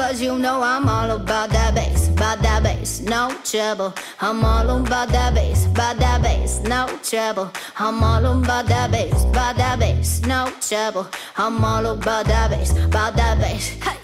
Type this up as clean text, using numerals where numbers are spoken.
Cause you know I'm all about that bass, no trouble. I'm all about that bass, no trouble. I'm all about that bass, no trouble. I'm all about that bass, hey.